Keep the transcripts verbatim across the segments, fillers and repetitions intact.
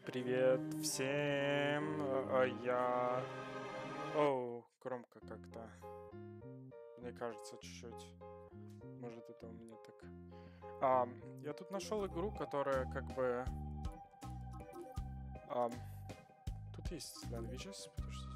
Привет всем, а, я... Оу, громко как-то. Мне кажется, чуть-чуть. Может, это у меня так. А, я тут нашел игру, которая как бы... ам, Тут есть languages, подождите.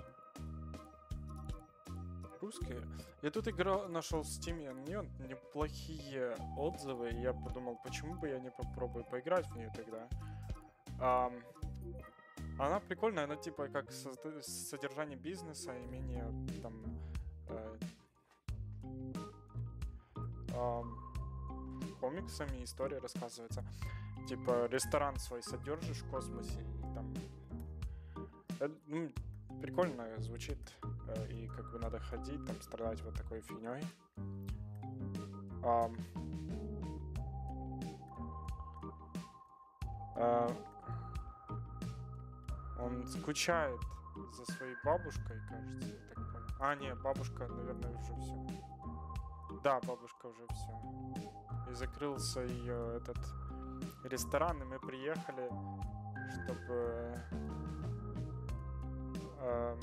Русские. Я тут игру нашел в Steam, и у нее неплохие отзывы, и я подумал, почему бы я не попробую поиграть в нее тогда. Ам, Она прикольная, она типа как созда- содержание бизнеса и менее там э, ам, комиксами история рассказывается. Типа ресторан свой содержишь в космосе и там э, ну, прикольно звучит, э, и как бы надо ходить там страдать вот такой фигней. Ам, э, Он скучает за своей бабушкой, кажется, я так понял. А, не, бабушка, наверное, уже все. Да, бабушка уже все. И закрылся ее этот ресторан, и мы приехали, чтобы эм,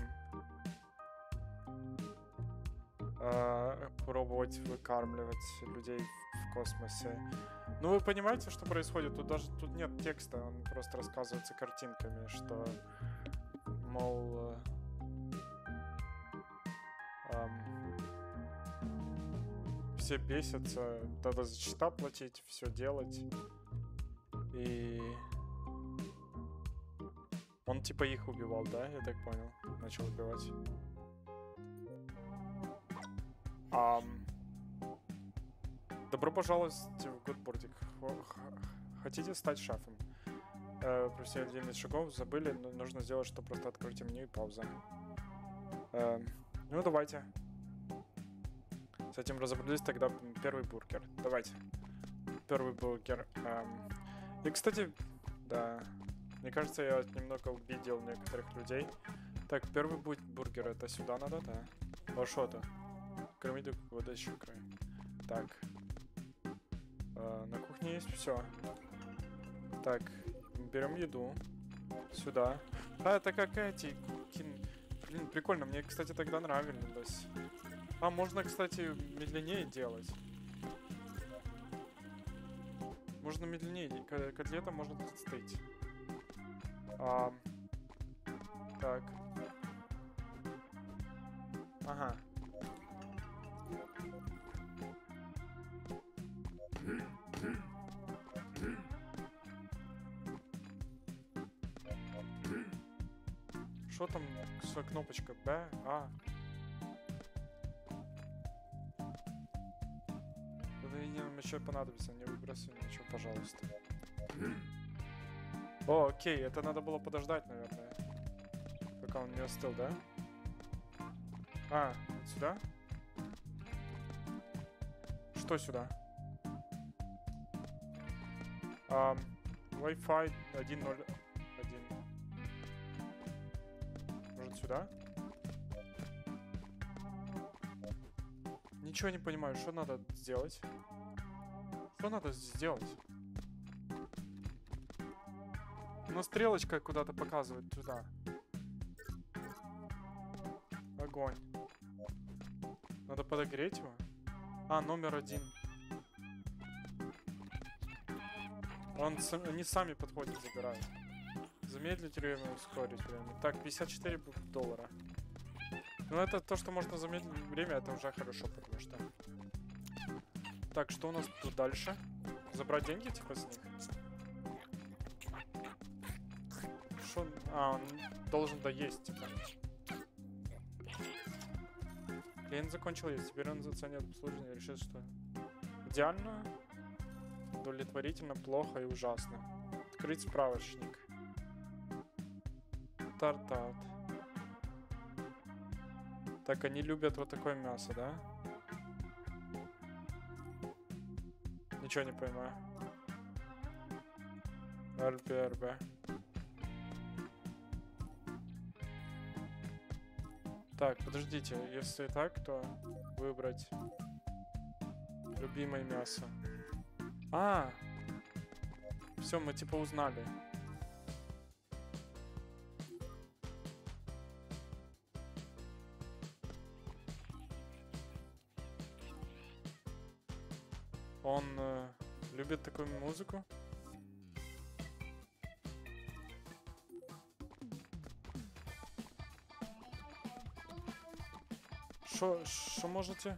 э, пробовать выкармливать людей в, в космосе. Ну, вы понимаете, что происходит? Тут даже тут нет текста, он просто рассказывается картинками, что, мол, э, эм, все бесятся, надо за счета платить, все делать. И он типа их убивал, да, я так понял? Начал убивать. Ам, Добро пожаловать в Гудбурдик. Хотите стать шефом? Э, При всех отдельных шагов забыли, но нужно сделать, что просто откройте меню и пауза. Э, ну, давайте. С этим разобрались, тогда первый бургер. Давайте. Первый бургер. Эм, И, кстати, да, мне кажется, я немного обидел некоторых людей. Так, первый будет бургер, это сюда надо, да? А что это? Кормить вода еще край. Так. Э, на кухне есть все. Так, берем еду. Сюда. А, это как эти... кин- Блин, прикольно, мне, кстати, тогда нравилось. А, можно, кстати, медленнее делать. Можно медленнее. К- Котлета может отстыть. А, так. Ага. Что там с кнопочка Б? А. Это нам еще понадобится, не выбрасывай ничего, пожалуйста. О, окей, это надо было подождать, наверное. Пока он не остыл, да? А, вот сюда? Что сюда? Ам, Wi-Fi один ноль один. Может сюда? Ничего не понимаю, что надо сделать? Что надо сделать? Ну, стрелочка куда-то показывает туда. Огонь. Надо подогреть его? А, номер один. Он, сам- они сами подходят, забирают. Замедлить время, ускорить время. Так, пятьдесят четыре доллара. Ну, это то, что можно замедлить время, это уже хорошо, потому что... Так, что у нас тут дальше? Забрать деньги, типа, с них? Шо... А, он должен доесть, типа. Клиент закончил есть, теперь он заценит обслуживание и решит, что... Идеально, удовлетворительно, плохо и ужасно. Открыть справочник. Тартат. Так, они любят вот такое мясо, да? Ничего не понимаю. эр бэ эр бэ. Так, подождите, если так, то выбрать любимое мясо. А, все, мы типа узнали. Он э, любит такую музыку. Шо, шо можете?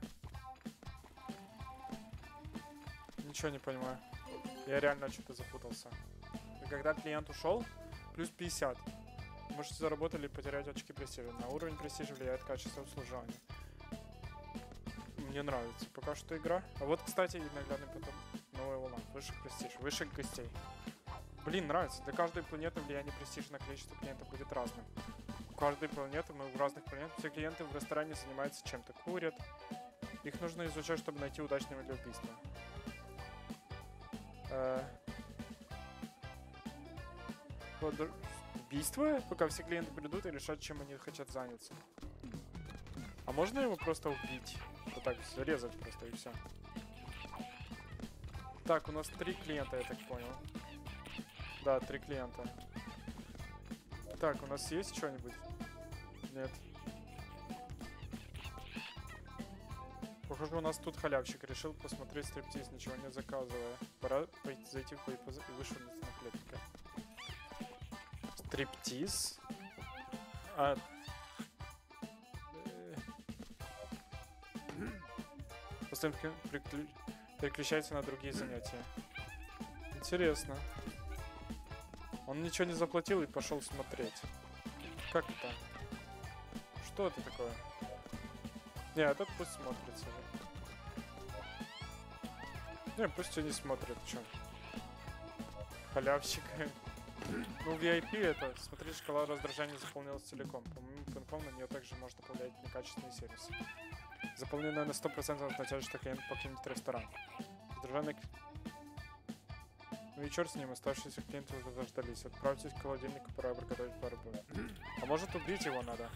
Ничего не понимаю. Я реально что-то запутался. И когда клиент ушел, плюс пятьдесят. Можете заработать или потерять очки престижа. На уровень престижа влияет качество обслуживания. Мне нравится пока что игра. А вот, кстати, и наглядный потом новая волна. Выше престиж, выше гостей. Блин, нравится. Для каждой планеты влияние престижа на количество клиентов будет разным. У каждой планеты, мы в разных планетах, все клиенты в ресторане занимаются чем-то. Курят. Их нужно изучать, чтобы найти удачного для убийства. Э Убийство? Пока все клиенты придут и решат, чем они хотят заняться. А можно его просто убить? Вот так, зарезать просто и все. Так, у нас три клиента, я так понял. Да, три клиента. Так, у нас есть что-нибудь? Нет. Похоже, у нас тут халявщик. Решил посмотреть стриптиз, ничего не заказывая. Пора пойти, зайти в боепоз... и вышвырнуться на хлебника. Стриптиз? А... Постоянно приклю... переключается на другие занятия. Интересно. Он ничего не заплатил и пошел смотреть. Как это? Что это такое? Не, этот пусть смотрит себе. Не, пусть они смотрят, чё. Халявщик. Ну, ви ай пи это, смотри, шкала раздражения заполнилась целиком. По-моему, пинком на нее также можно повлиять некачественный сервис. Заполненная на сто процентов означает, что клиент покинет ресторан. Раздраженный... Ну и черт с ним, оставшиеся клиенты уже заждались. Отправьтесь к холодильнику, пора приготовить пару блюд. А может убить его надо?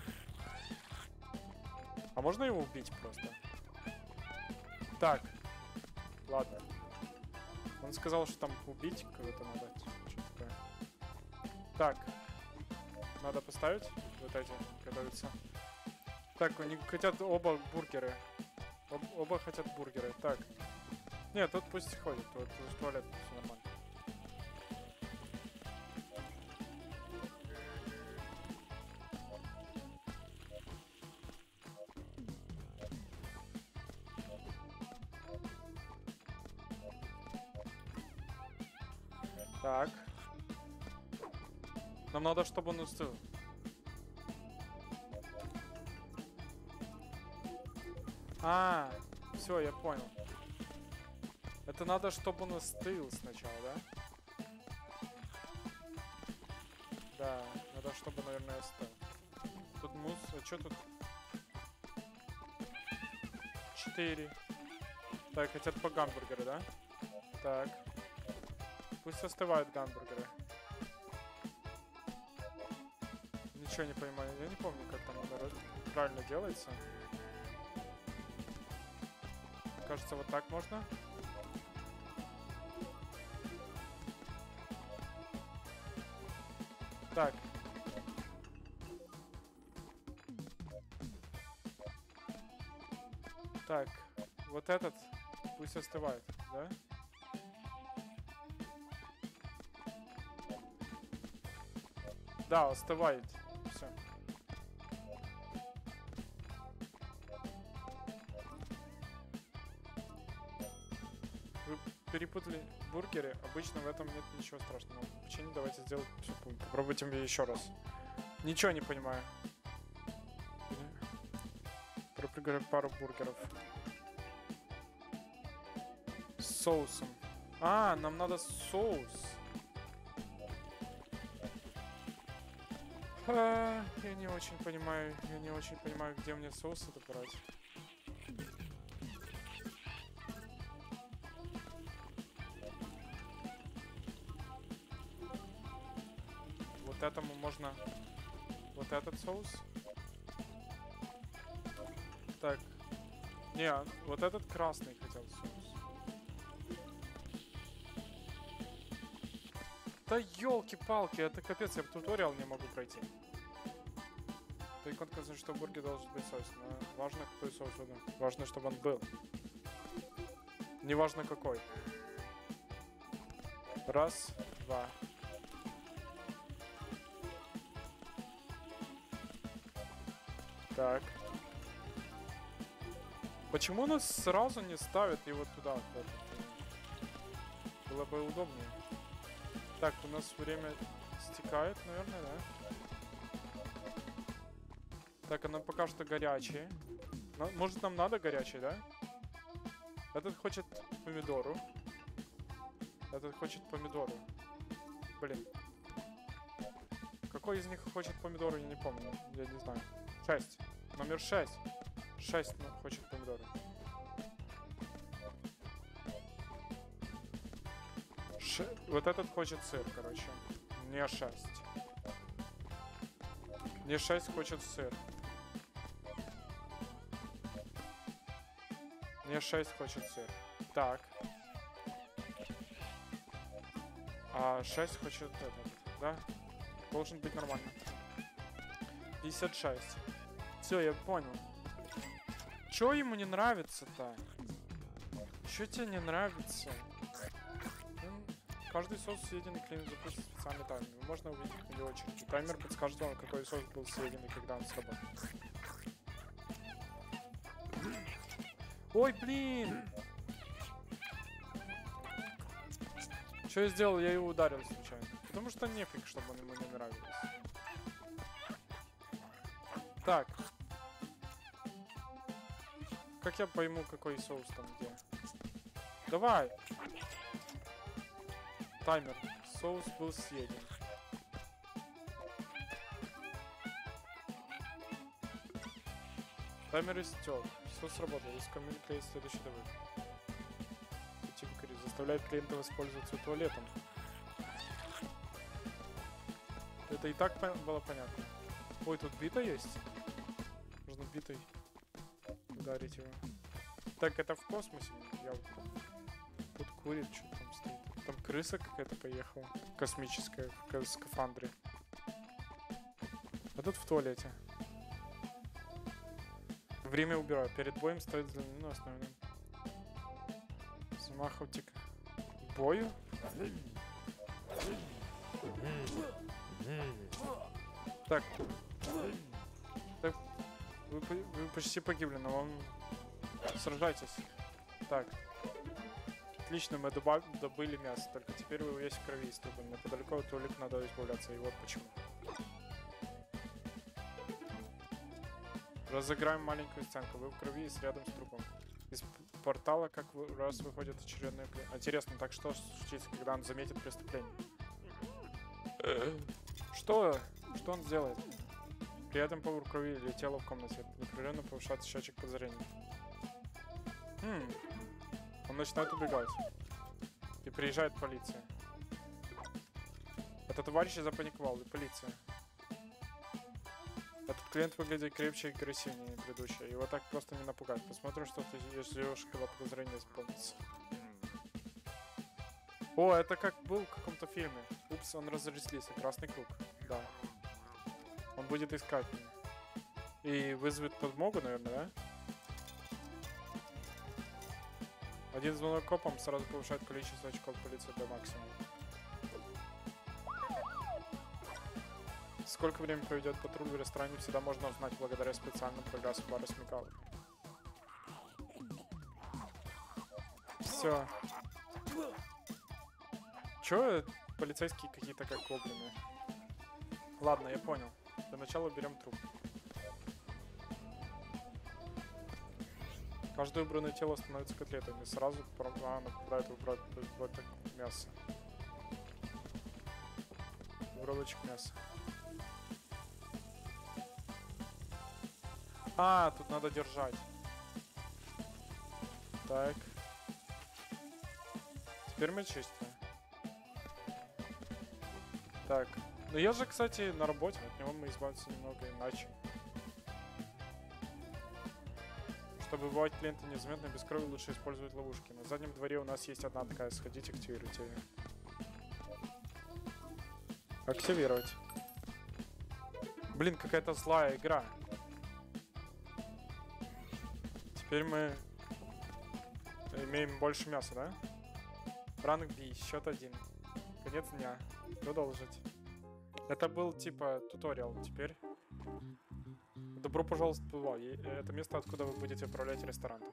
А можно его убить просто? Так. Ладно. Он сказал, что там убить кого-то надо. Что такое? Так. Надо поставить вот эти, готовиться. Так, они хотят оба бургеры. Об, оба хотят бургеры. Так. Нет, тут пусть ходит. Вот в туалет все нормально. Так. Нам надо, чтобы он устыл. А, все, я понял. Это надо, чтобы он остыл сначала, да? Да, надо, чтобы, наверное, остыл. Тут мусс... А что тут? Четыре. Так, хотят по гамбургеру, да? Так. Пусть остывают гамбургеры. Ничего не понимаю. Я не помню, как там надо правильно делается. Кажется, вот так можно. Так. Так. Вот этот пусть остывает, да? Да, остывает. Все. Вы перепутали бургеры. Обычно в этом нет ничего страшного. Почему давайте сделать все. Попробуйте мне еще раз. Ничего не понимаю. Пропрыгали пару бургеров. С соусом. А, нам надо соус. А, я не очень понимаю, я не очень понимаю, где мне соус это брать. Вот этому можно вот этот соус. Так. Не, вот этот красный хотел соус. Да елки-палки, это капец, я туториал не могу пройти. То иконка сказал, что в бургере должен быть соус. Но важно, какой соус он. Важно, чтобы он был. Неважно какой. Раз, два. Так. Почему нас сразу не ставят его туда? Было бы удобнее. Так, у нас время стекает, наверное, да? Так, она пока что горячая. Может, нам надо горячий, да? Этот хочет помидору. Этот хочет помидору. Блин. Какой из них хочет помидору, я не помню. Я не знаю. Шесть. Номер шесть. Шесть хочет помидоры. Ш... Вот этот хочет сыр, короче. Не шесть. Не шесть хочет сыр. Не шесть хочет сыр. Так. А шесть хочет этот, да? Должен быть нормально. пятьдесят шесть. Все, я понял. Чё ему не нравится-то? Чё тебе не нравится? Каждый соус съеденный клиент запустит специальный таймер. Можно увидеть в его очереди. Таймер подскажет вам, какой соус был съеден и когда он сработал. Ой, блин! Что я сделал? Я его ударил случайно. Потому что нефиг, чтобы он ему не нравилось. Так. Как я пойму, какой соус там где? Давай! Таймер. Соус был съеден. Таймер истек. Все сработало. Из коммуника есть следующий добавок. Заставляет клиента воспользоваться туалетом. Это и так было понятно. Ой, тут бита есть? Можно битой ударить его. Так, это в космосе. Я... Тут курит, что там стоит. Там крыса какая-то поехала. Космическая, в скафандре. А тут в туалете. Время убираю. Перед боем стоит за ну, основным. Замаховтик. Бою? Так. Так. Вы, вы почти погибли, но вам... Сражайтесь. Так. Отлично, мы добав... добыли мясо. Только теперь вы есть в крови и трупом. Неподалеку от туалета надо избавляться. И вот почему. Разыграем маленькую сценку. Вы в крови и с рядом с трупом. Из портала как раз выходит очередной клиент. Интересно, так что случится, когда он заметит преступление? Что? Что он сделает? При этом повар крови летела в комнате. Непрерывно повышается счетчик подозрений. Хм. Он начинает убегать. И приезжает полиция. Это товарищ запаниковал, и полиция. Этот клиент выглядит крепче и агрессивнее предыдущего. Его так просто не напугать. Посмотрим, что ты ждешь, когда подозрение исполнится. О, это как был в каком-то фильме. Упс, он разреслился. Красный круг. Да. Он будет искать меня. И вызовет подмогу, наверное, да? Один звонок копам сразу повышает количество очков полиции до максимума. Сколько времени проведет патруль в ресторане, всегда можно узнать благодаря специальному прогрессу бара смекалок. Все. Чё полицейские какие-то как гоблины? Ладно, я понял. Для начала берем труп. Каждое выбранное тело становится котлетами. Сразу а, попадает выбрать, выбрать мясо. Выбралочек мяса. А, тут надо держать. Так. Теперь мы чистим. Так. Ну я же, кстати, на работе. От него мы избавимся немного иначе. Чтобы выбивать клиента незаметно без крови, лучше использовать ловушки. На заднем дворе у нас есть одна такая. Сходите, активируйте ее. Активировать. Блин, какая-то злая игра. Теперь мы имеем больше мяса, да? Ранг B, счет один. Конец дня. Продолжить. Это был типа туториал. Теперь добро пожаловать в Тува. Это место, откуда вы будете управлять рестораном.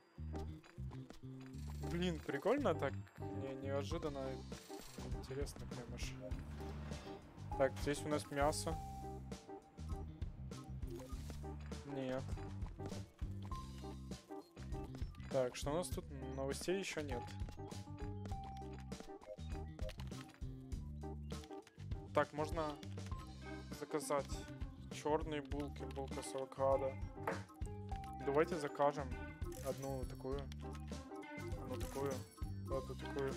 Блин, прикольно так. Не, неожиданно. Интересно прям аж. Так, здесь у нас мясо. Нет. Так, что у нас тут? Новостей еще нет. Так, можно заказать черные булки, булка с авокадо. Давайте закажем одну такую, одну такую, одну такую.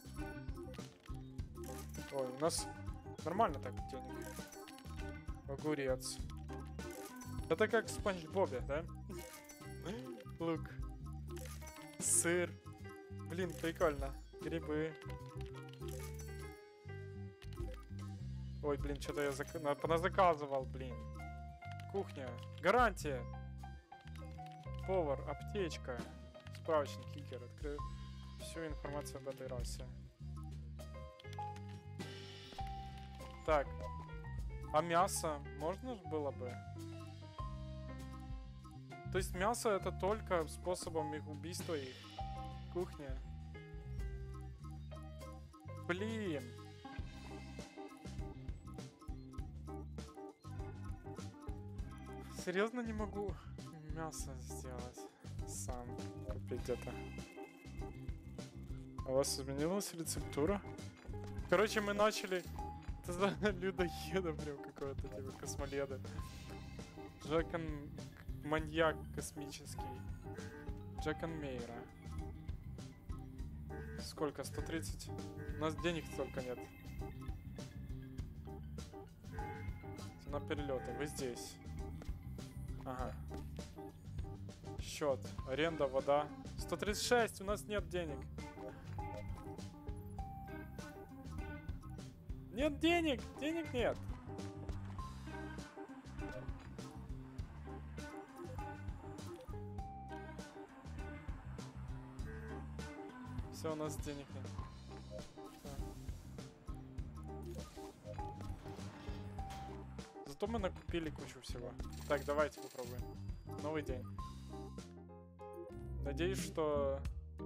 Ой, у нас нормально так денег. Огурец. Это как в Спанч Бобе, да? Лук. Сыр. Блин, прикольно. Грибы. Ой, блин, что-то я зак... поназаказывал, блин. Кухня. Гарантия. Повар, аптечка. Справочник, Кикер. Открою всю информацию об этой расе. Так. А мясо можно же было бы? То есть мясо это только способом их убийства их. Кухня. Блин. Серьезно не могу мясо сделать сам. Купить где-то. А у вас изменилась рецептура? Короче, мы начали... Это за людоеда прям какого-то, типа космоледа. Джекон... Маньяк космический. Джекон Мейера. Сколько? сто тридцать? У нас денег столько нет. Цена перелета. Вы здесь. Ага. Счет. Аренда, вода. сто тридцать шесть. У нас нет денег. Нет денег. Денег нет. Все, у нас денег нет. Зато мы накупили кучу всего. Так, давайте попробуем. Новый день. Надеюсь, что...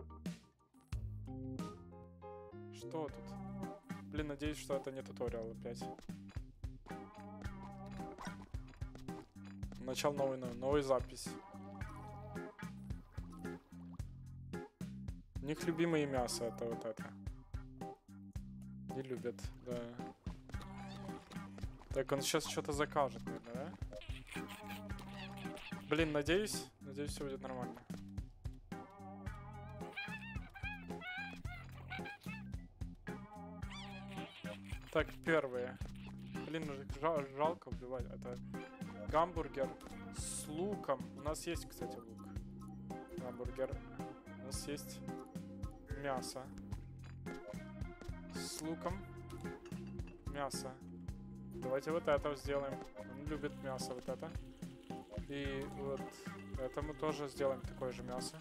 Что тут? Блин, надеюсь, что это не туториал опять. Начал новый, новый, новый запись. У них любимое мясо, это вот это. Не любят, да. Так, он сейчас что-то закажет, наверное, да? Блин, надеюсь, надеюсь, все будет нормально. Так, первые. Блин, жал, жалко убивать. Это гамбургер с луком. У нас есть, кстати, лук. Гамбургер. У нас есть мясо. С луком. Мясо. Давайте вот это сделаем. Он любит мясо, вот это. И вот это мы тоже сделаем такое же мясо.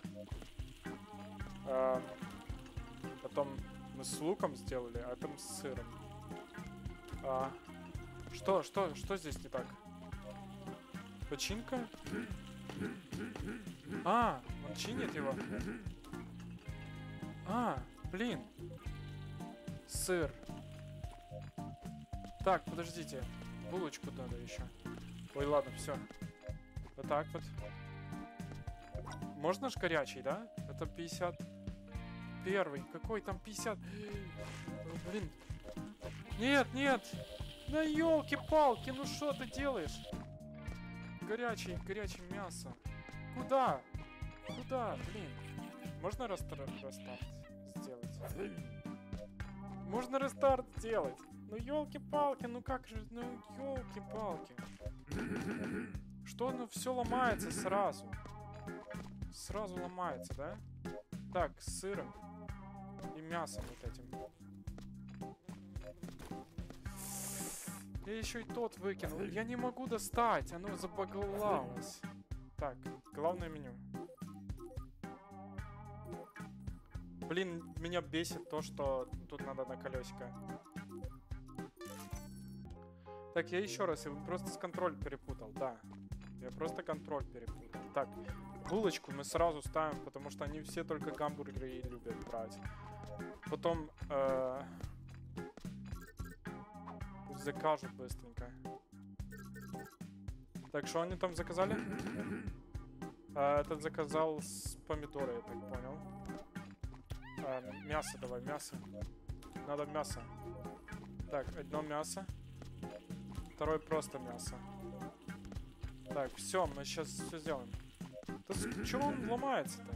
А, потом мы с луком сделали, а там с сыром. А, что, что, что здесь не так? Починка? А, он чинит его. А, блин. Сыр. Так, подождите. Булочку надо еще. Ой, ладно, все. Вот так вот. Можно ж горячий, да? Это пятьдесят первый. Какой там пятьдесят? О, блин. Нет, нет. Да елки-палки, ну что ты делаешь? Горячий, горячее мясо. Куда? Куда, блин? Можно рестарт сделать? Можно рестарт сделать. Ну елки-палки, ну как же, ну елки-палки. Что, ну все ломается сразу. Сразу ломается, да? Так, с сыром и мясом вот этим. Я еще и тот выкинул. Я не могу достать, оно забагалалось. Так, главное меню. Блин, меня бесит то, что тут надо на колесико. Так, я еще раз, я просто с контроль перепутал, да. Я просто контроль перепутал. Так, булочку мы сразу ставим, потому что они все только гамбургеры и любят брать. Потом э, закажут быстренько. Так, что они там заказали? Э, этот заказал с помидоры, я так понял. Э, мясо давай, мясо. Надо мясо. Так, одно мясо. Второй просто мясо. Так, все, мы сейчас все сделаем. Да чего он ломается-то?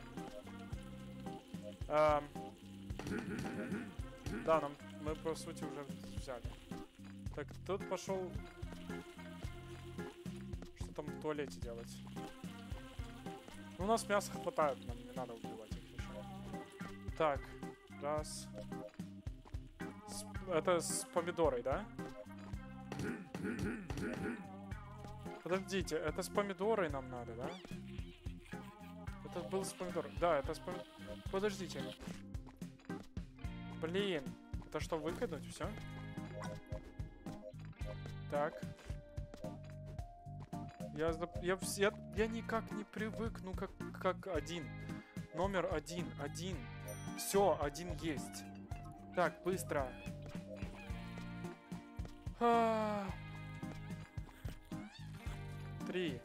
А, да, нам мы по сути уже взяли. Так, тут пошел. Что там в туалете делать? Ну, у нас мяса хватает, нам не надо убивать их еще. Так, раз. С, это с помидорой, да? Подождите, это с помидорой нам надо, да? Это был с помидорой. Да, это с помидорой. Подождите. Блин. Это что, выкинуть? Все? Так. Я, я, я, я никак не привык, ну как, как один. Номер один, один. Все, один есть. Так, быстро. А -а -а. Три.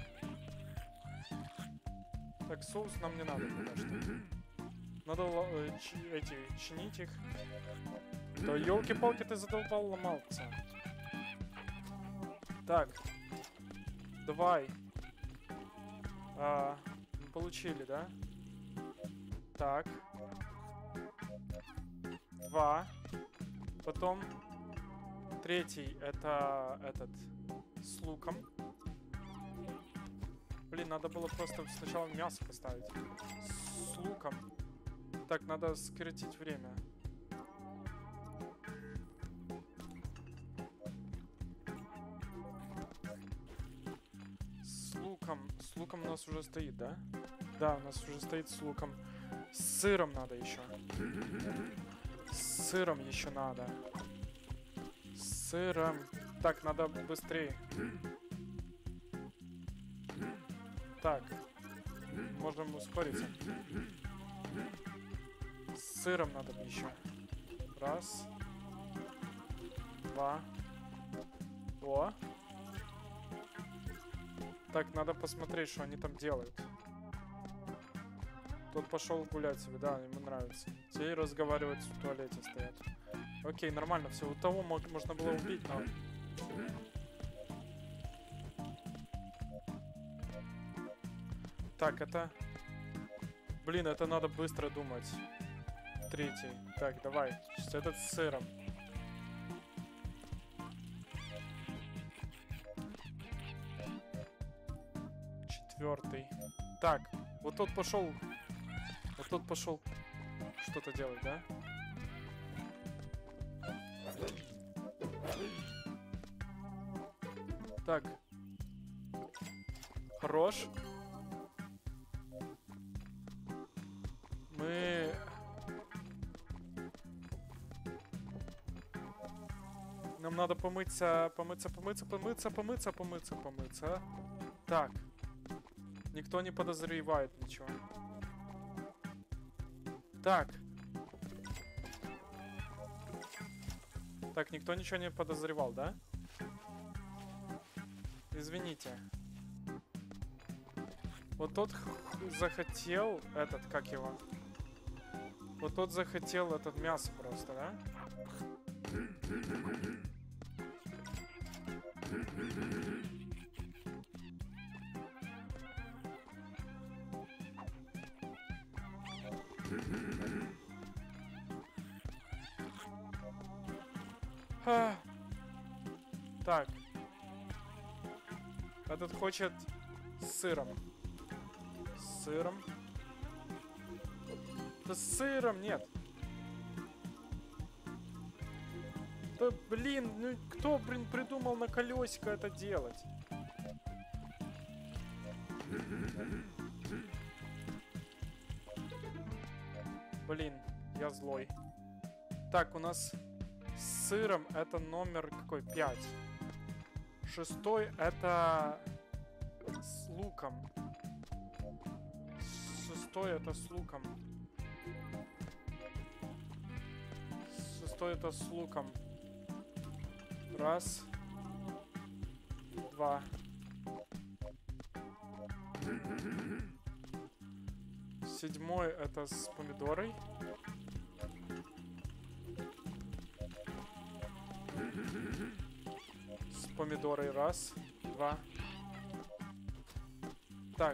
Так, соус нам не надо пока что. Надо э, ч эти, чинить их. Да елки-палки, ты задолбал ломался. Так. Давай. А, получили, да? Так. Два. Потом третий это этот с луком. Блин, надо было просто сначала мясо поставить. С луком. Так, надо сократить время. С луком. С луком у нас уже стоит, да? Да, у нас уже стоит с луком. С сыром надо еще. С сыром еще надо. С сыром. Так, надо быстрее. Так, можем ускориться. С сыром надо еще. Раз. Два. О. Так, надо посмотреть, что они там делают. Тот пошел гулять себе, да, ему нравится. Те разговаривать в туалете стоят. Окей, нормально все. У того можно было убить, но... Так, это... Блин, это надо быстро думать. Третий. Так, давай. Сейчас этот с сыром. Четвертый. Так, вот тот пошел... Вот тот пошел что-то делать, да? Так. Хорош. Мы... Нам надо помыться, помыться, помыться, помыться, помыться, помыться, помыться. Так. Никто не подозревает ничего. Так. Так, никто ничего не подозревал, да? Извините. Вот тот захотел этот, как его? Вот тот захотел этот мясо просто, да? А. Так. Этот хочет с сыром. С сыром. Да с сыром нет. Да блин, ну кто, блин, придумал на колесико это делать? Блин, я злой. Так, у нас с сыром это номер какой? пять. Шестой это с луком. Шестой это с луком. Шестой это с луком. Раз. Два. Седьмой это с помидорой. С помидорой раз, два. Так.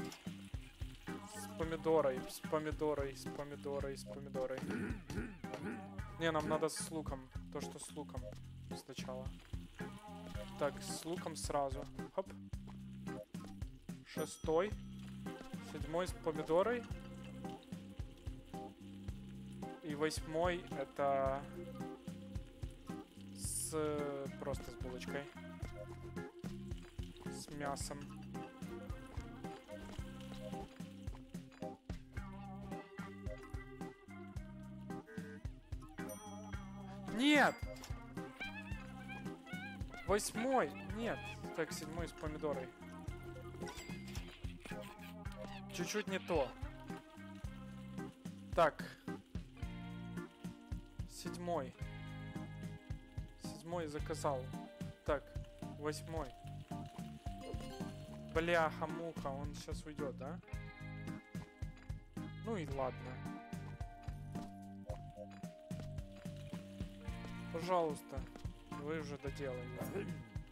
С помидорой, с помидорой, с помидорой, с помидорой. Не, нам надо с луком. То, что с луком сначала. Так, с луком сразу. Хоп. Шестой. Седьмой с помидорой. И восьмой это с просто с булочкой. С мясом. Нет! Восьмой! Нет! Так, седьмой с помидорой. Чуть-чуть не то. Так. Седьмой. Седьмой заказал. Так, восьмой. Бляха-муха, он сейчас уйдет, да? Ну и ладно. Пожалуйста, вы уже доделали.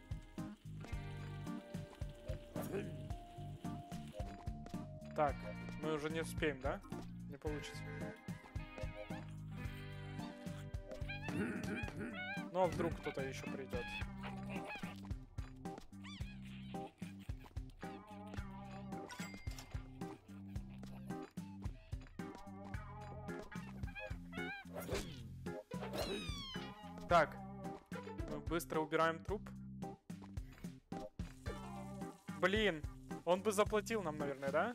Так, мы уже не успеем, да? Не получится. Ну а вдруг кто-то еще придет. Так, мы быстро убираем труп. Блин, он бы заплатил нам, наверное, да?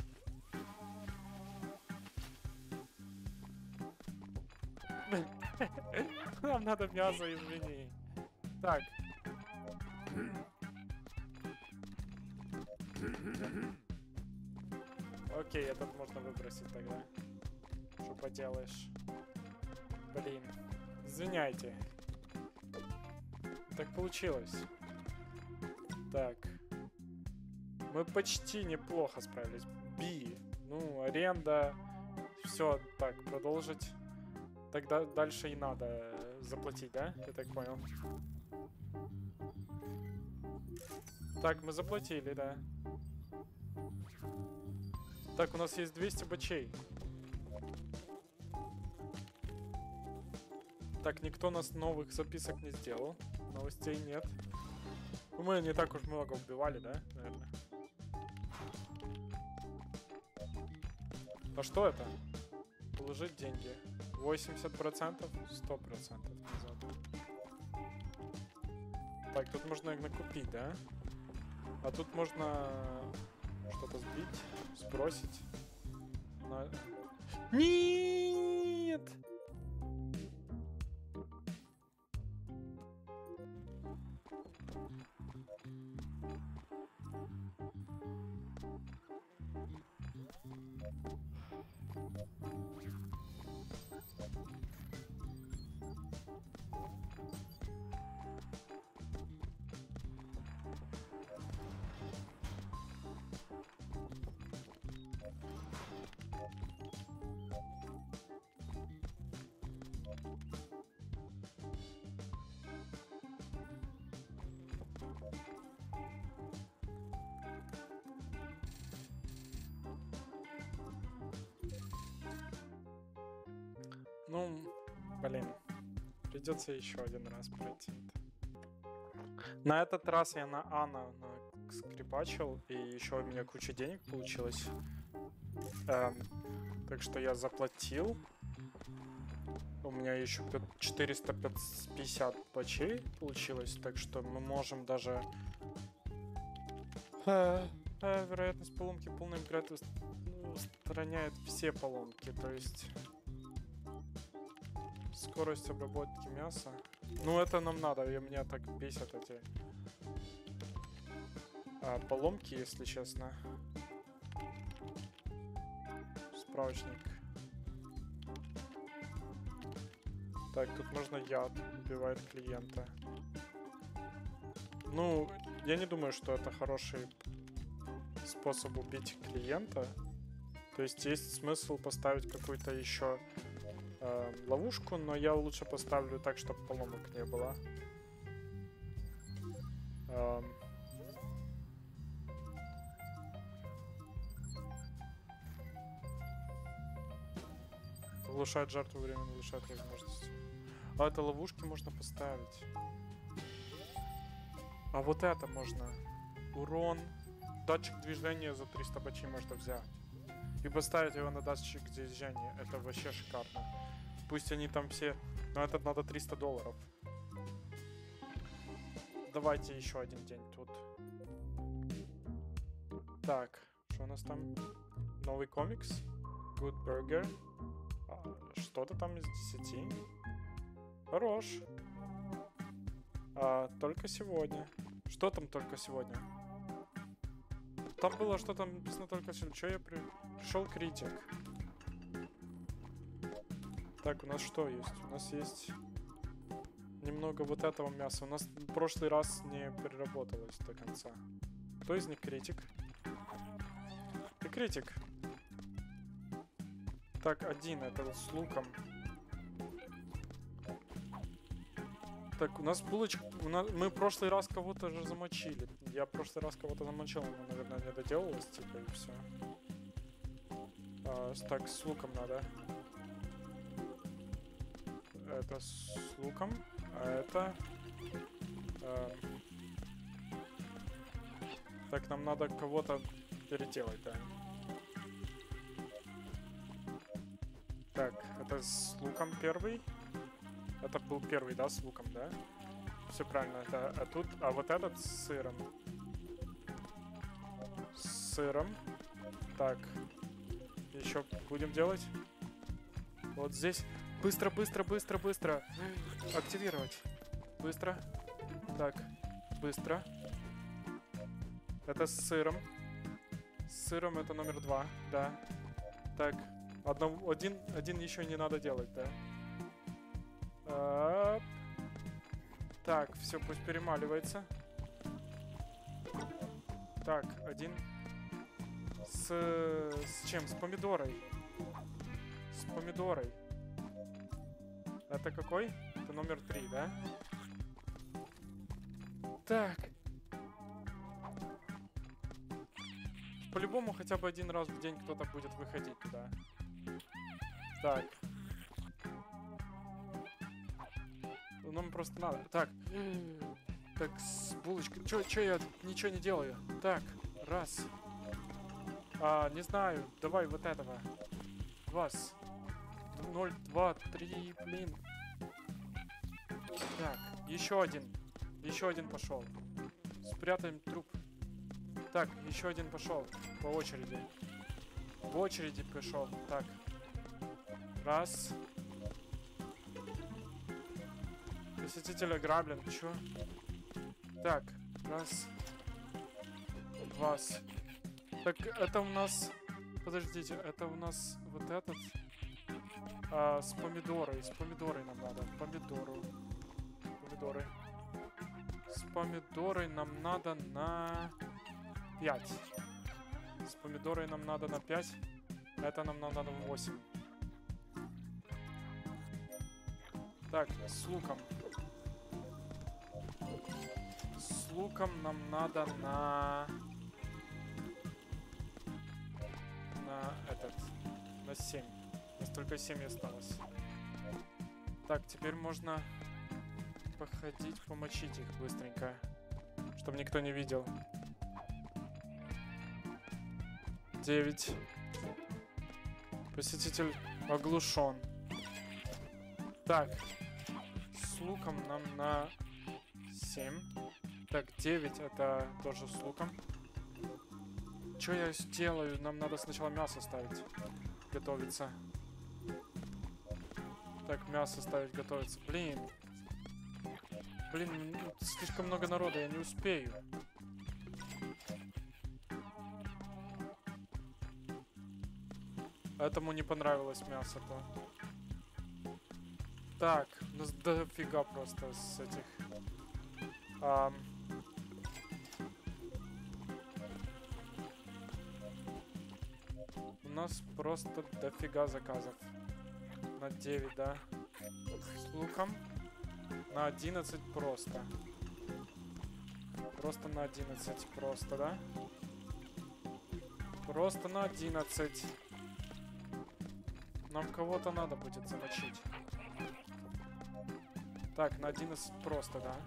Нам надо мясо, извини. Так. Окей, этот можно выбросить тогда. Что поделаешь? Блин. Извиняйте. Так получилось. Так. Мы почти неплохо справились. Би. Ну, аренда. Все, так, продолжить. Тогда дальше и надо заплатить, да? Я так понял. Так, мы заплатили, да. Так, у нас есть двести бачей. Так, никто нас новых записок не сделал. Новостей нет. Мы не так уж много убивали, да? Наверное. А что это? Положить деньги. восемьдесят процентов, сто процентов назад. Так, тут можно их накупить, да? А тут можно что-то сбить, сбросить. На... Нет! Ну, блин, придется еще один раз пройти. На этот раз я на Анна скрипачил, и еще у меня куча денег получилось. Эм, так что я заплатил. У меня еще четыреста пятьдесят бачей получилось, так что мы можем даже... Э, э, вероятность поломки полной игры устраняет все поломки, то есть... Скорость обработки мяса. Ну, это нам надо, и меня так бесят эти а, поломки, если честно. Справочник. Так, тут можно яд. Убивает клиента. Ну, я не думаю, что это хороший способ убить клиента. То есть есть смысл поставить какую-то еще э, ловушку, но я лучше поставлю так, чтобы поломок не было. Эм. Улучшает жертву времени, улучшает возможности. А это ловушки можно поставить. А вот это можно. Урон. Датчик движения за триста бачей можно взять. И поставить его на датчик движения. Это вообще шикарно. Пусть они там все... Но это надо триста долларов. Давайте еще один день тут. Так, что у нас там? Новый комикс. Good Burger. А, что-то там из десяти. Хорош. А, только сегодня. Что там только сегодня? Там было что-то написано только сегодня. Что я при... пришел критик. Так, у нас что есть? У нас есть немного вот этого мяса. У нас в прошлый раз не переработалось до конца. Кто из них критик? Ты критик. Так, один, это с луком. Так, у нас булочка... У нас... Мы в прошлый раз кого-то же замочили. Я в прошлый раз кого-то замочил, но, наверное, не доделалось, типа, и все. А, так, с луком надо. Это с луком, а это... А... Так, нам надо кого-то переделать, да. Так, это с луком первый. Это был первый, да, с луком, да? Все правильно. Это, а тут, а вот этот с сыром. С сыром. Так. Еще будем делать. Вот здесь. Быстро, быстро, быстро, быстро. Активировать. Быстро. Так. Быстро. Это с сыром. С сыром это номер два, да. Так. Одно, один, один еще не надо делать, да? А, так, все, пусть перемаливается. Так, один. С, с чем? С помидорой. С помидорой. Это какой? Это номер три, да? Так. По-любому хотя бы один раз в день кто-то будет выходить туда. Так. Нам просто надо. Так. Так, с булочкой. Чё, чё я ничего не делаю? Так, раз. А, не знаю. Давай вот этого. Вас. Ноль, два, три, блин. Так, еще один. Еще один пошел. Спрятаем труп. Так, еще один пошел. По очереди. В очереди пошел. Так. Раз. Посетитель ограблен. Чё? Так. Раз. Два. Так, это у нас... Подождите, это у нас вот этот... А, с помидорой. С помидорой нам надо. Помидору. Помидоры. С помидорой нам надо на... пять. С помидорой нам надо на пять. Это нам надо на восемь. Так, с луком. С луком нам надо на... На этот... На семь. У нас только семь осталось. Так, теперь можно походить, помочить их быстренько. Чтобы никто не видел. девять. Посетитель оглушен. Так. С луком нам на семь. Так, девять это тоже с луком. Что я сделаю? Нам надо сначала мясо ставить. Готовиться. Так, мясо ставить, готовится. Блин. Блин, ну, слишком много народа, я не успею. Этому не понравилось мясо-то. Так, ну дофига просто с этих... Ам... У нас просто дофига заказов. На девять, да? С луком. На одиннадцать просто. Просто на одиннадцать просто, да? Просто на одиннадцать. Нам кого-то надо будет замочить. Так, на одиннадцать просто, да?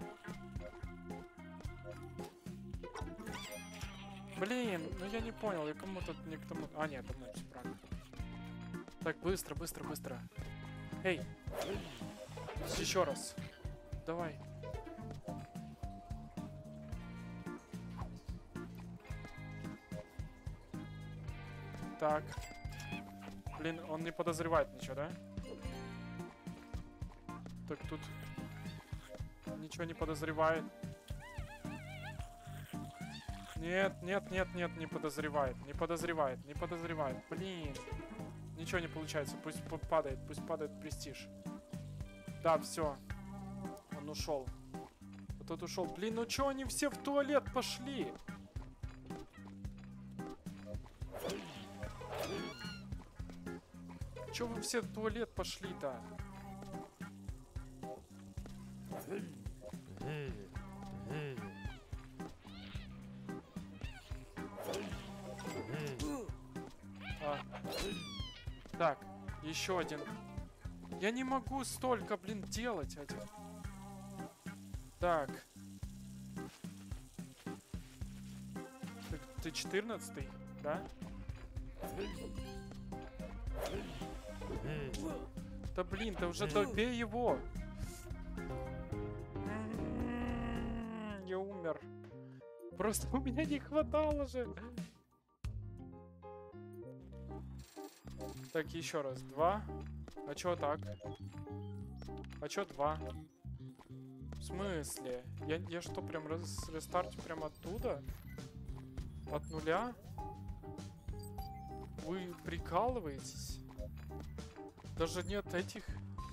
Блин, ну я не понял, я кому тут не к тому... А, нет, это мой, правильно. Так, быстро, быстро, быстро. Эй! Еще раз. Давай. Так. Блин, он не подозревает ничего, да? Так, тут... Ничего не подозревает. Нет, нет, нет, нет, не подозревает. Не подозревает, не подозревает. Блин. Ничего не получается. Пусть падает, пусть падает престиж. Да, все. Он ушел. Вот тут ушел. Блин, ну что они все в туалет пошли? Че вы все в туалет пошли-то? А. Так, еще один. Я не могу столько, блин, делать этих. Так. Ты, ты четырнадцатый, да? Да блин, ты уже добей его. Я умер. Просто у меня не хватало же. Так, еще раз. Два. А чё так? А чё два? В смысле? Я, я что, прям рес, рестартю прям оттуда? От нуля? Вы прикалываетесь? Даже нет этих...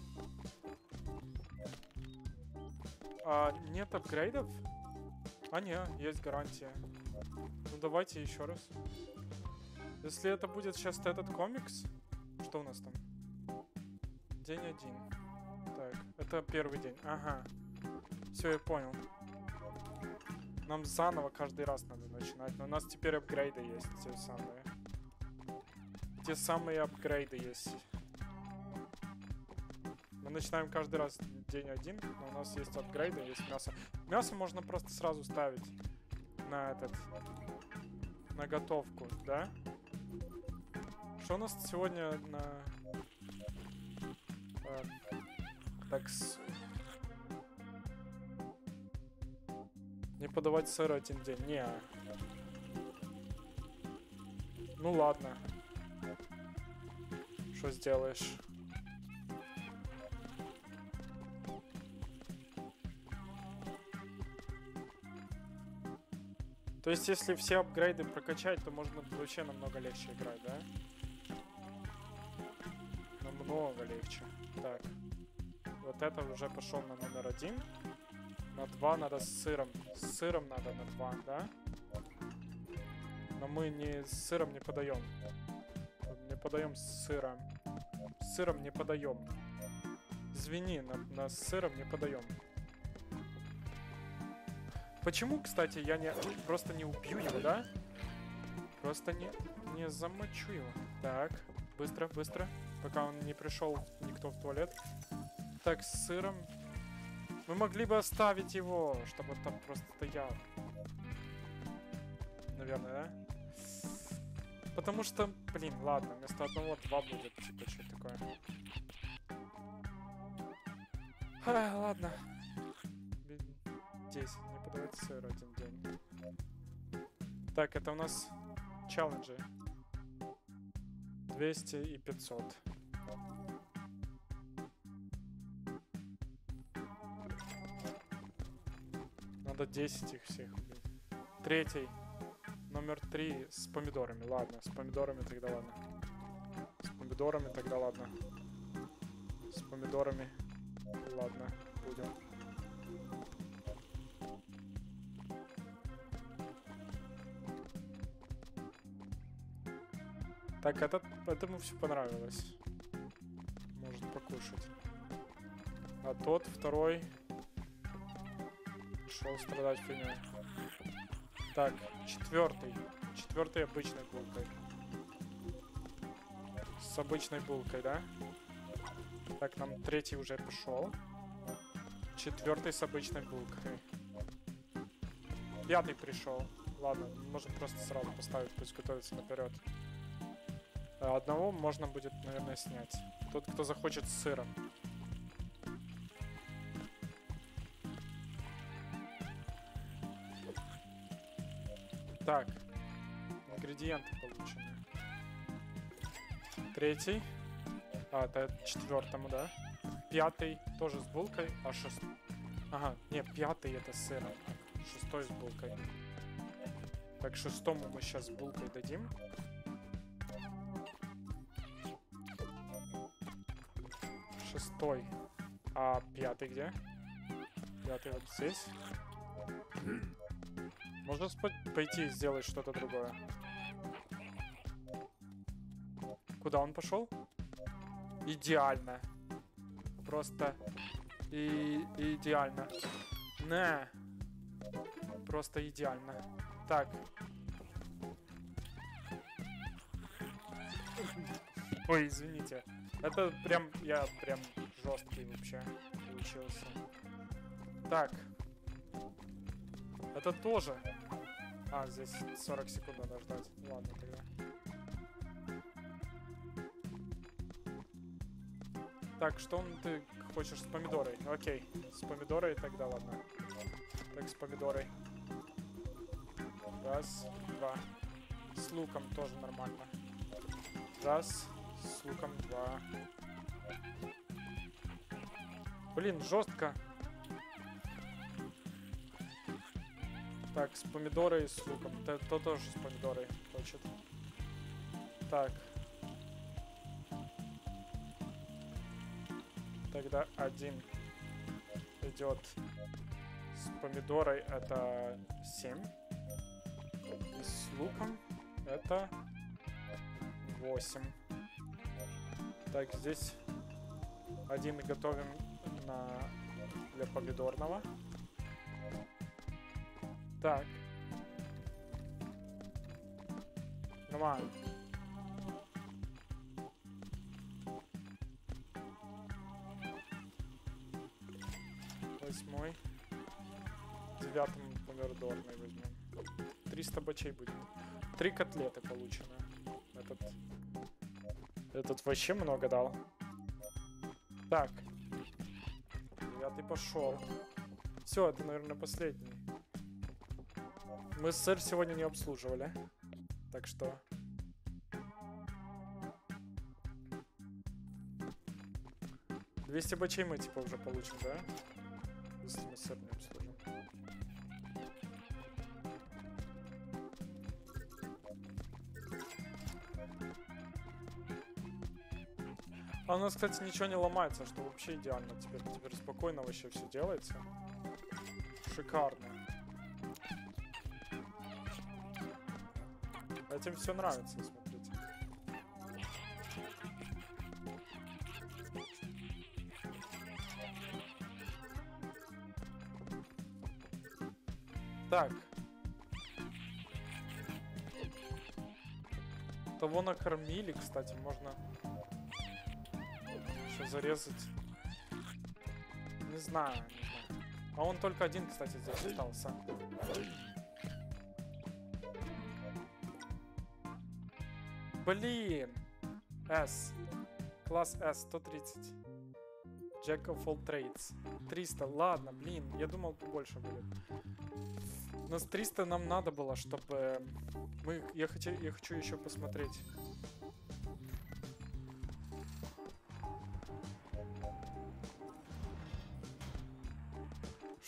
А, нет апгрейдов? А, не, есть гарантия. Ну, давайте еще раз. Если это будет сейчас этот комикс... Что у нас там? День один. Так, это первый день. Ага. Все, я понял. Нам заново каждый раз надо начинать. Но у нас теперь апгрейды есть, те самые. Те самые апгрейды есть. Мы начинаем каждый раз день один, но у нас есть апгрейды, есть мясо. Мясо можно просто сразу ставить на этот... На готовку, да? Что у нас сегодня на... А, так, с... Не подавать сыр один день. Не. Ну ладно. Что сделаешь? То есть, если все апгрейды прокачать, то можно вообще намного легче играть, да? Намного легче. Так. Вот это уже пошел на номер один. На два надо с сыром. С сыром надо на два, да? Но мы не с сыром не подаем. Не подаем с сыром. С сыром не подаем. Извини, на, на с сыром не подаем. Почему, кстати, я не просто не убью его, да? Просто не, не замочу его. Так, быстро, быстро. Пока он не пришел никто в туалет. Так, с сыром. Мы могли бы оставить его, чтобы он там просто стоял. Наверное, да? Потому что, блин, ладно, вместо одного два будет, типа, что такое. А, ладно. десять, не подавать сыр один день. Так, это у нас челленджи. двести и пятьсот. Надо десять их всех убить. Третий. Номер три с помидорами. Ладно, с помидорами тогда ладно. С помидорами тогда ладно. С помидорами. Ладно, будем. Так, этот, этому все понравилось. Может покушать. А тот, второй, шел страдать фигней. Так, четвертый. Четвертый обычной булкой. С обычной булкой, да? Так, нам третий уже пошел. Четвертый с обычной булкой. Пятый пришел. Ладно, можем просто сразу поставить, пусть готовится наперед. Одного можно будет, наверное, снять. Тот, кто захочет с сыром. Так. Ингредиенты получены. Третий. А, это четвертому, да? Пятый тоже с булкой, а шестой... Ага, не, пятый это с сыром, а шестой с булкой. Так, шестому мы сейчас с булкой дадим. Шестой. А пятый где? Пятый вот здесь. Можно пойти и сделать что-то другое. Куда он пошел? Идеально. Просто и идеально. На. Просто идеально. Так. Ой, извините. Это прям, я прям жесткий вообще получился. Так. Это тоже. А, здесь сорок секунд надо ждать. Ладно, тогда. Так, что он, ты хочешь с помидорой? Окей, с помидорой тогда ладно. Так, с помидорой. Раз, два. С луком тоже нормально. Раз, с луком два. Блин, жестко. Так, с помидорой и с луком. То, то тоже с помидорой хочет. Так. Тогда один идет с помидорой, это семь. И с луком это восемь. Так, здесь один готовим на... для помидорного. Так. Нормально. Восьмой. Девятым помидорный возьмем. триста бачей будет. Три котлеты получено. Этот... Этот вообще много дал. Так. Девятый пошел. Все, это, наверное, последний. Мы сыр сегодня не обслуживали. Так что... двести бачей мы типа уже получим, да? Если мы сыр не обслужим. А у нас, кстати, ничего не ломается, что вообще идеально. Теперь, теперь спокойно вообще все делается. Шикарно. Этим все нравится, смотрите. Так. Того накормили, кстати, можно еще зарезать. Не знаю, не знаю. А он только один, кстати, здесь остался. Блин! S. Класс S, сто тридцать. Jack of all trades. триста, ладно, блин, я думал побольше будет. Но с триста нам надо было, чтобы... Мы... Я, хочу... я хочу еще посмотреть.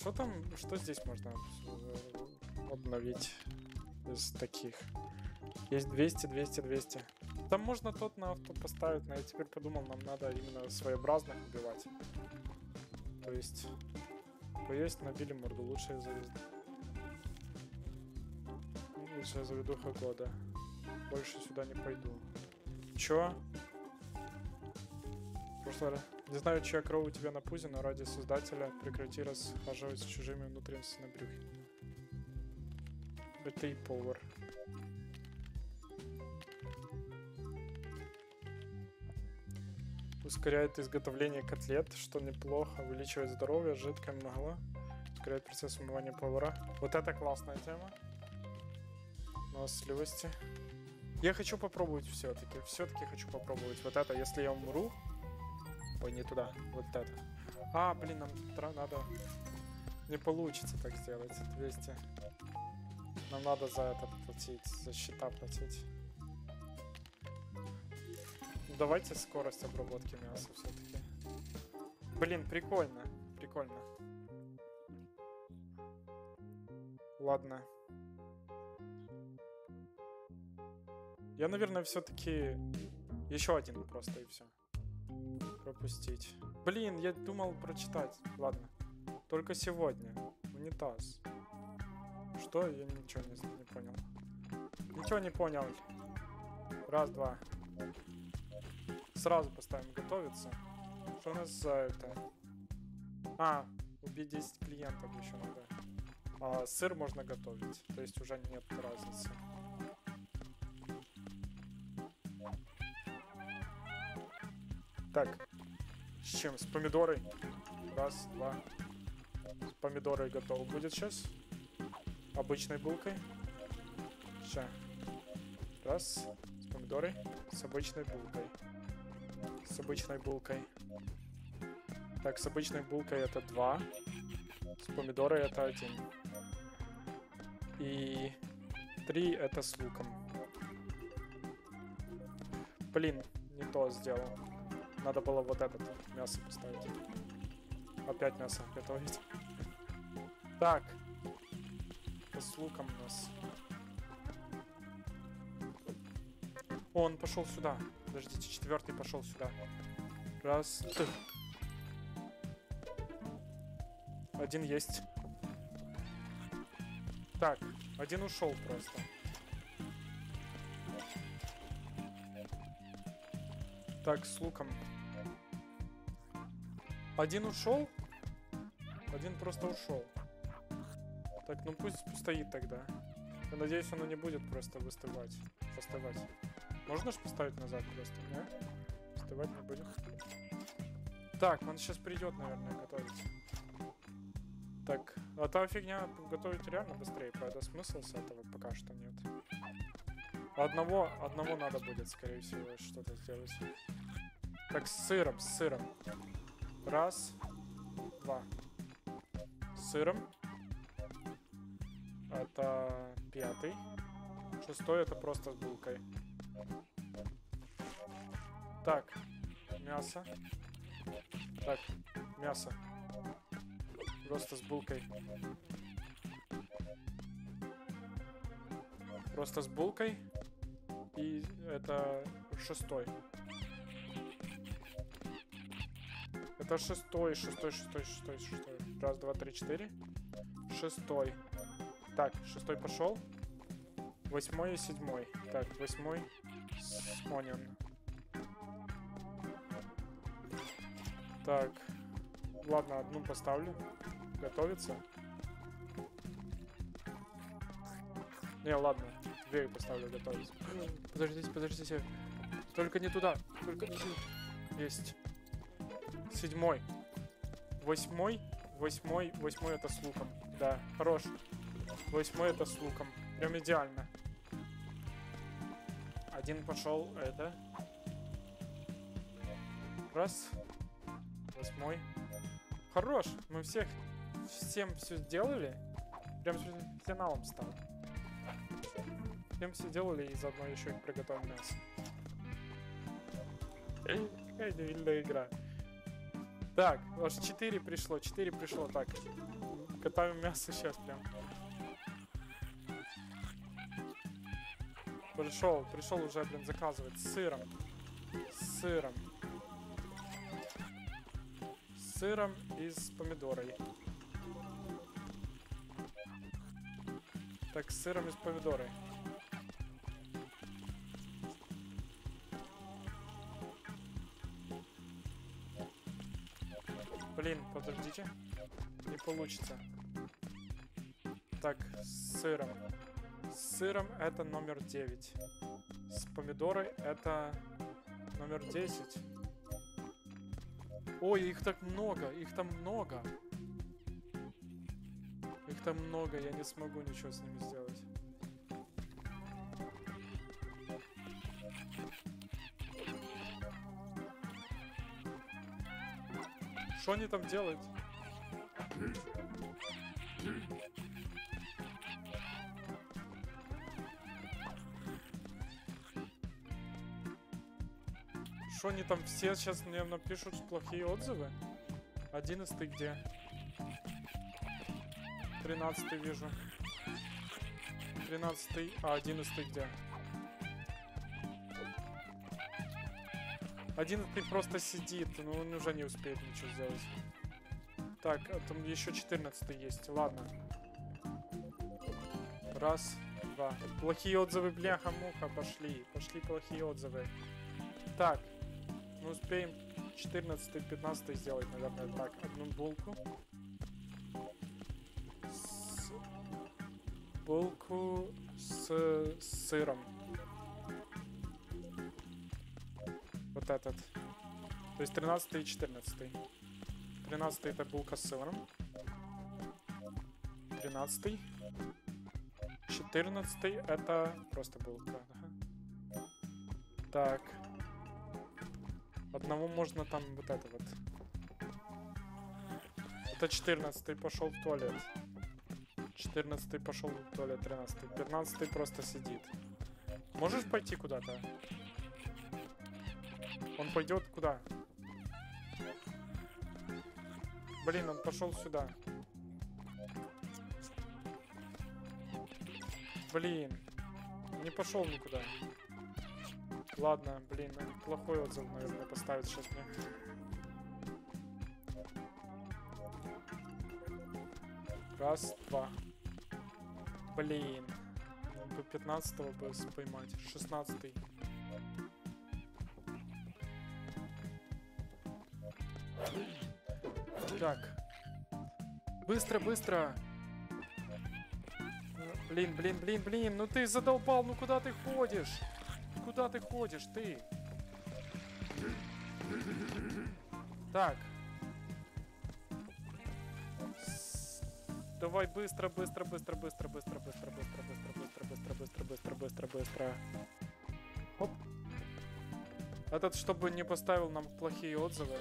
Что там, что здесь можно обновить из таких? Есть двести, двести, двести. Там можно тот на авто поставить, но я теперь подумал, нам надо именно своеобразных убивать. То есть, поесть набили морду, лучшая завезда. Лучшая заведуха года. Больше сюда не пойду. Чё? Прошлый раз. Не знаю, чья кровь у тебя на пузе, но ради создателя прекрати расхаживать с чужими внутренностями на брюхе. Это и повар. Ускоряет изготовление котлет, что неплохо, увеличивает здоровье, жидкое мгло, ускоряет процесс умывания повара. Вот это классная тема. Носливости. Я хочу попробовать все-таки. Все-таки хочу попробовать вот это. Если я умру... Ой, не туда. Вот это. А, блин, нам надо... Не получится так сделать. двести. Нам надо за это платить. За счета платить. Давайте скорость обработки мяса все-таки. Блин, прикольно. Прикольно. Ладно. Я, наверное, все-таки еще один просто и все. Пропустить. Блин, я думал прочитать. Ладно. Только сегодня. Унитаз. Что? Я ничего не, не понял. Ничего не понял. Раз, два. Сразу поставим готовиться. Что у нас за это? А, убить десять клиентов еще надо. А, сыр можно готовить. То есть уже нет разницы. Так. С чем? С помидорой. Раз, два. С помидорой готово будет сейчас. Обычной булкой. Сейчас. Раз. С помидорой. С обычной булкой. С обычной булкой. Так, с обычной булкой это два. С помидорой это один. И три это с луком. Блин, не то сделал. Надо было вот это мясо поставить. Опять мясо готовить. Так. Это с луком у нас. О, он пошел сюда. Подождите, четвертый пошел сюда. Раз. Один есть. Так, один ушел просто. Так, с луком. Один ушел? Один просто ушел. Так, ну пусть стоит тогда. Я надеюсь, оно не будет просто выстывать. Остывать. Можно же поставить назад просто, не? Остывать не будет. Так, он сейчас придет, наверное, готовить. Так, а та фигня готовить реально быстрее, правда, смысл с этого пока что нет. Одного, одного надо будет, скорее всего, что-то сделать. Так, с сыром, с сыром. Раз, два. С сыром. Это пятый. Шестой это просто с булкой. Так, мясо. Так, мясо. Просто с булкой. Просто с булкой. И это шестой. Это шестой, шестой, шестой, шестой, шестой. Раз, два, три, четыре. Шестой. Так, шестой пошел. Восьмой и седьмой. Так, восьмой с онион. Так. Ладно, одну поставлю. Готовится. Не, ладно. Две поставлю готовиться. Подождите, подождите. Только не туда. Только... Есть. Седьмой. Восьмой. Восьмой. Восьмой это с луком. Да, хорош. Восьмой это с луком. Прям идеально. Один пошел. Это. Раз. Восьмой. Хорош. Мы всех... Всем все сделали. Прям финалом стал. Всем все делали и заодно еще и приготовим мясо. Какая дебильная игра. Так, аж четыре пришло, четыре пришло. Так, Готовим мясо сейчас прям. Пришел, пришел уже, блин, заказывать. С сыром. С сыром. С сыром и с помидорой. Так, с сыром и с помидорой. Блин, подождите. Не получится. Так, с сыром. С сыром это номер девять. С помидорой это номер десять. Ой, их так много, их там много. Их там много, я не смогу ничего с ними сделать. Что они там делают? Что они там все сейчас мне напишут плохие отзывы? Одиннадцатый где? Тринадцатый вижу. Тринадцатый, а одиннадцатый где? Одиннадцатый просто сидит, но он уже не успеет ничего сделать. Так, а там еще четырнадцатый есть, ладно. Раз, два. Плохие отзывы, бляха-муха, пошли. Пошли плохие отзывы. Так, мы успеем четырнадцатый, пятнадцатый сделать, наверное. Так, одну булку. С... Булку с... с сыром. Вот этот. То есть тринадцатый и четырнадцатый. тринадцатый это булка с сыром. тринадцатый. четырнадцатый это просто булка. Ага. Так. Одному можно там вот это вот. Это четырнадцатый пошел в туалет. четырнадцатый пошел в туалет, тринадцатый. пятнадцатый просто сидит. Можешь пойти куда-то? Он пойдет куда? Блин, он пошел сюда. Блин. Не пошел никуда. Ладно, блин, плохой отзыв, наверное, поставит сейчас мне. Раз, два. Блин. Бы пятнадцатого бы поймать. шестнадцатый. Так. Быстро, быстро. Блин, блин, блин, блин. Ну ты задолбал, ну куда ты ходишь? Куда ты ходишь, ты? Так. Давай быстро, быстро, быстро, быстро, быстро, быстро, быстро, быстро, быстро, быстро, быстро, быстро, быстро, быстро. Оп. Этот, чтобы не поставил нам плохие отзывы.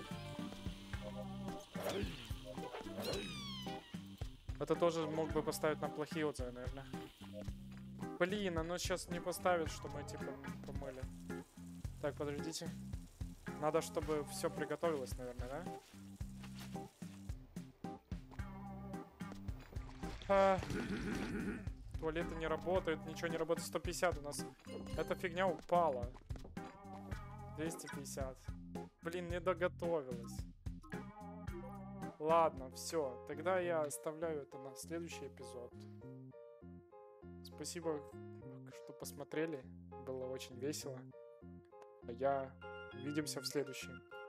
Это тоже мог бы поставить нам плохие отзывы, наверное. Блин, оно сейчас не поставит, что мы типа помыли. Так, подождите. Надо, чтобы все приготовилось, наверное, да? А, туалеты не работают, ничего не работает. сто пятьдесят у нас. Эта фигня упала. двести пятьдесят. Блин, не доготовилась. Ладно, все. Тогда я оставляю это на следующий эпизод. Спасибо, что посмотрели. Было очень весело. А я... Увидимся в следующем.